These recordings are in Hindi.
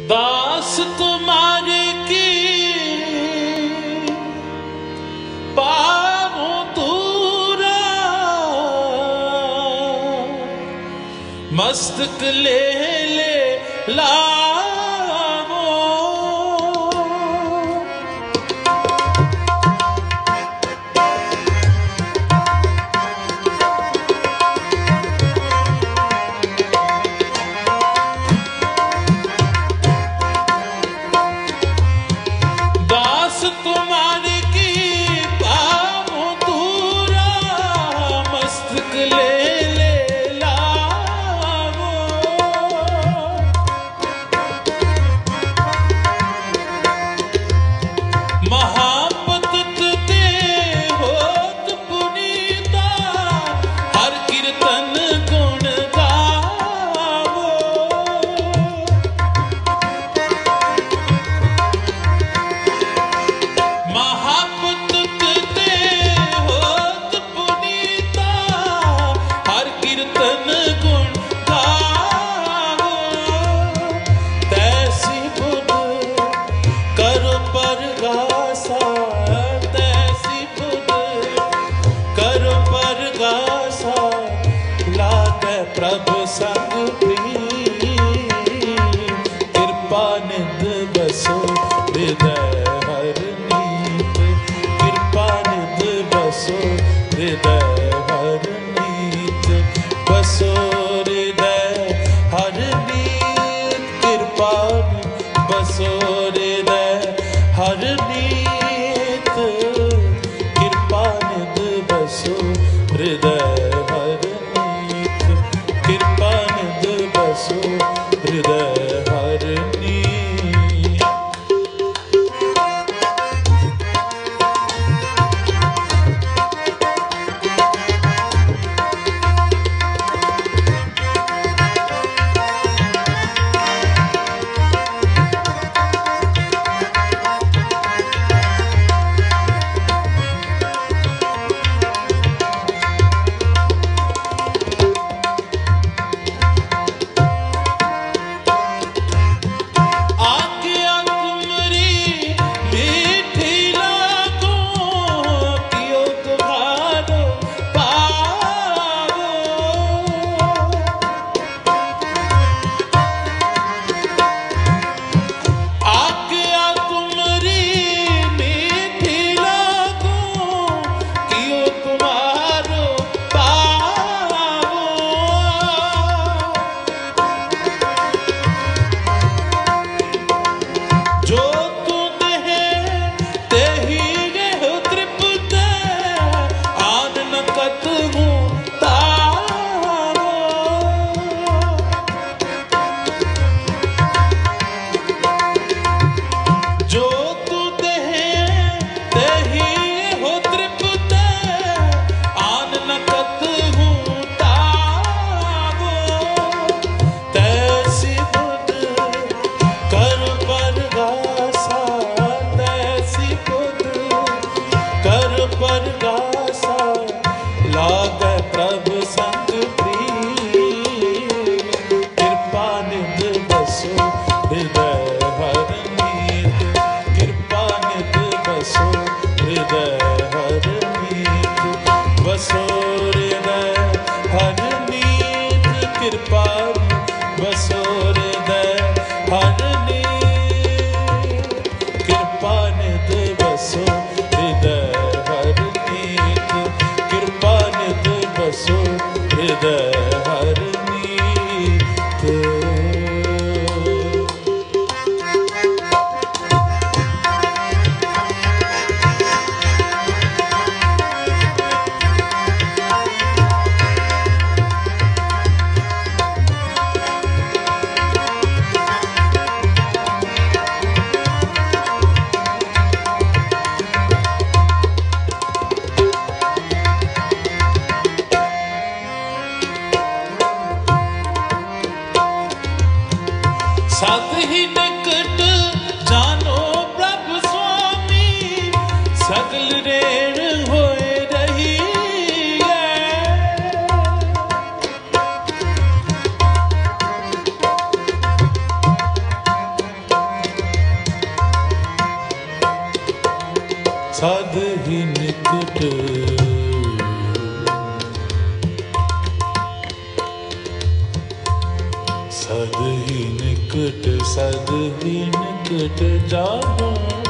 दास तुम्हारे की पावों दूरा, मस्तक ले लावो। दास तुम्हारे की पावों दूरा, मस्तक ले लावो। महापतत दे होत पुनीता, हर कीर्तन गुण गावो। महापतत दे होत पुनीता, हर कीर्तन गुण गावो। तैसी बुध करो परगासा, तैसी बुध करो परगासा, लागे प्रभु संग प्रीम। कृपा निध बसो हृदय हर नीत, कृपा निध बसो हृदय हर नीत, बसो हृदय हर नीत। कृपा निध बसो हृदय हर नीत, कृपा निध बसो हृदय हर नीत, कृपा निध बसो हृदय हर नीत। आज्ञा तुमरी मीठी लागो, कियो तुम्हारो पावो। आज्ञा तुमरी मीठी लागो, कियो तुम्हारो पावो। जो तू देहे तेहि गेहु तृप्त, आन न कतहु तावो। जो तू देहे तेहि गेहु तृप्त, आन न कतहु तावो। तैसी बुध कर परगासा, तैसी बुध कर परगासा, लागे प्रभु संग प्रीम। कृपा निध बसो हृदय हर नीत, कृपा निध बसो हृदय हर नीत, बसो हृदय हर नीत। कृपा बसो हृदय हर नीत, कृपा निध बसो हृदय हर नीत, कृपा निध बसो हृदय हर नीत। सत ही निकट जानो प्रभु स्वामी, सगल रेण होए रही है। सद ही निकट सद ही निकट सद ही निकट जानो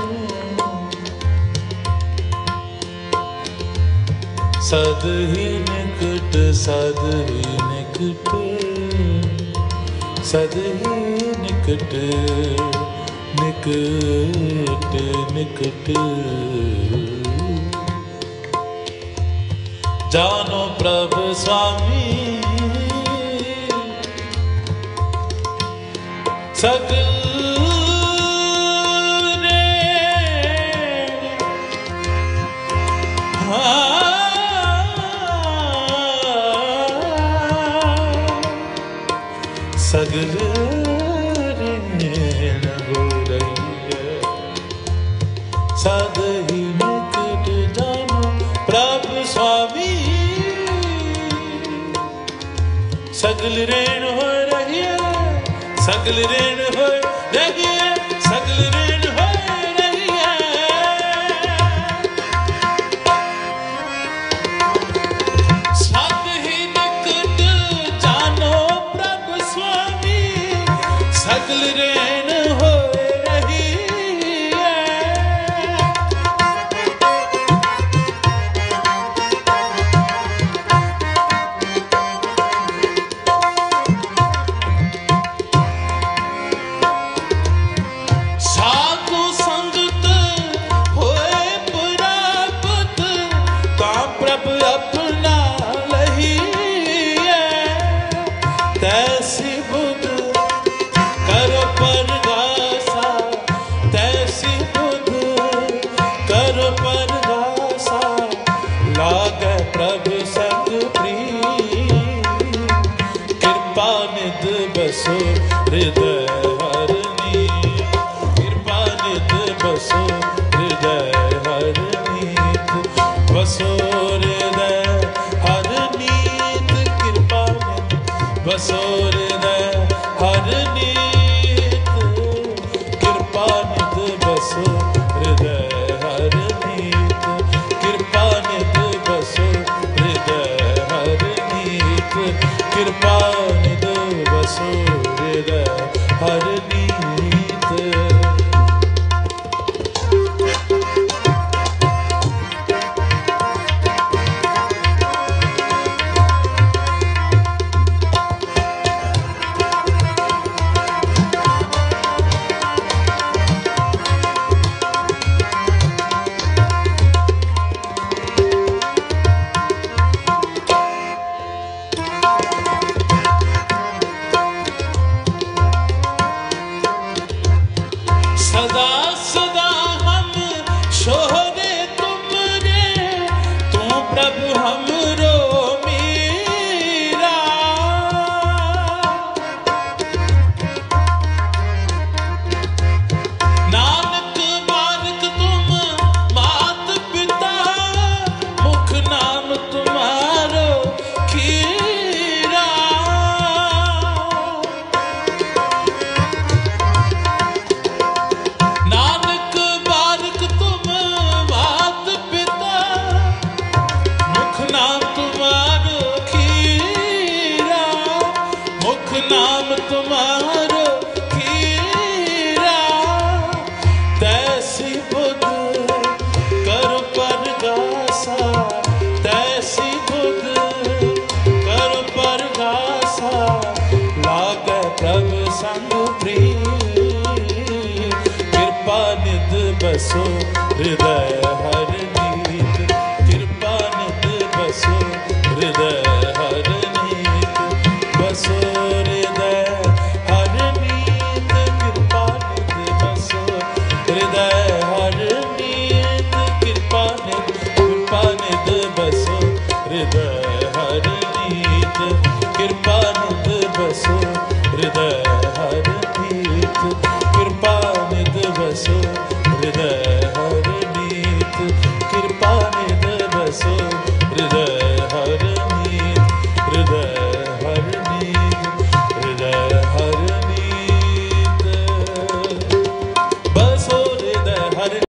सद ही निकट सद ही निकट सद ही निकट निकट निकट जानो प्रभु स्वामी सगल सगल ऋण हो रही है सद ही निकट जानो प्रभु स्वामी सगल ऋण हो रही है सगल ऋण हो रही है सगल ऋण हो रही है सद ही निकट जानो प्रभु स्वामी सगल ऋण हो रही है साधु संगत होए प्राप्त ता प्रभु अपना लही है तैसी बुद्ध कर परगासा तैसी बुद्ध कर परगासा लागे प्रभु संग प्रिय कृपा निध बसो हृदय हरनी कृपा निध बसो हृदय हरनीत बसो हृदय हरनीत कृपा निध बसो हृदय हरनीत कृपा निध बसो हृदय हरनीत कृपा निध बसो हृदय हरनीत कृपा निध बसो हृदय हरनीत सदा सदा हम शोहरे तुमरे तू प्रभु हमरो मीरा नानक बालक तुम मात पिता मुख नाम तुम्हारो खीरा नानक बालक तुम मात पिता मुख नाम तुम्हारो खीरा मुख नाम तुम्हारो खीरा तैसी बुद्ध कर परगासा तैसी बुद्ध कर परगासा लागे प्रभु संग प्रिय कृपा निध बसो हृदय हरनीत कृपा निध बसो हृदय हरनीत बसो हृदय हरनीत कृपा निध बसो हृदय हरनीत कृपा निध बसो हृदय हरनीत कृपा निध बसो हृदय हरनीत